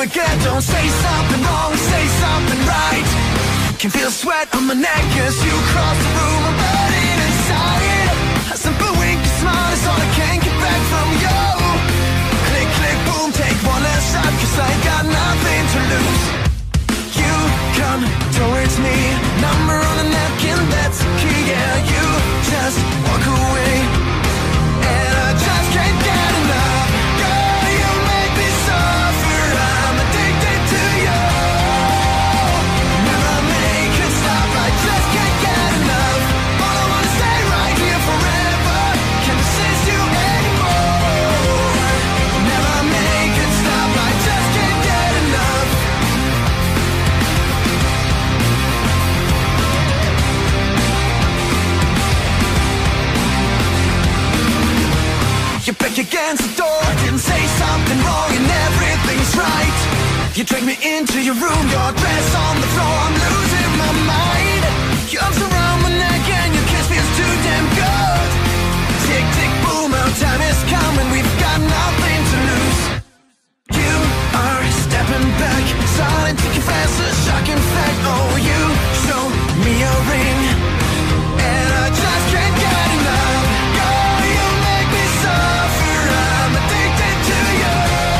forget. Don't say something wrong, say something right. Can feel sweat on my neck as you cross the room. I'm burning inside. A simple wink, a smile is all I can get back from you. Click, click, boom, take one last shot, 'cause I got nothing to lose. You come towards me, number on the napkin, that's the key. Yeah, you just walk away, and I just can't get enough. Girl, you make me suffer, I'm addicted to you. Never make it stop, I just can't get enough. All I wanna stay right here forever, can't resist you anymore. Never make it stop, I just can't get enough. You're back against the door, didn't say something wrong and everything's right. You drag me into your room, your dress on the floor, I'm losing my mind. Your arms around my neck and your kiss feels too damn good. Tick, tick, boom, our time is coming, we've got nothing to lose. You are stepping back, silent, too fast, a shocking fact. Oh, you show me a ring, and I just can't get enough. Girl, you make me suffer, I'm addicted to you.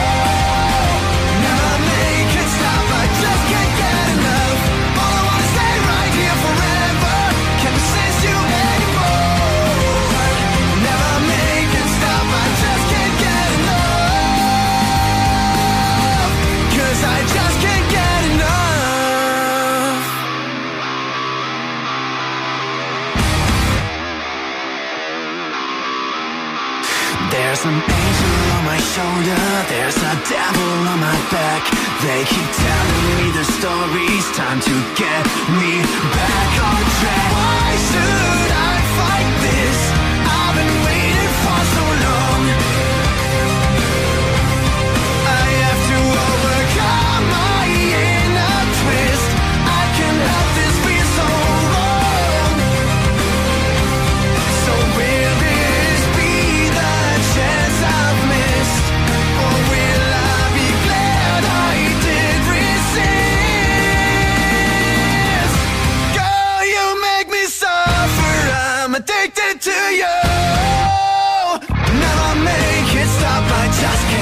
Never make it stop, I just can't get enough. All I wanna stay right here forever, can't resist you anymore. Never make it stop, I just can't get enough. 'Cause I just can't get enough. There's an angel on my shoulder, there's a devil on my back. They keep telling me their stories, time to get me back on track. Why should I fight this? I've been waiting for so long. I have to overcome my inner twist. I can't let this feel so wrong. So will this be the chance I've missed, or will I be glad I did resist? Girl, you make me suffer, I'm addicted to you. Never make it stop, I just can't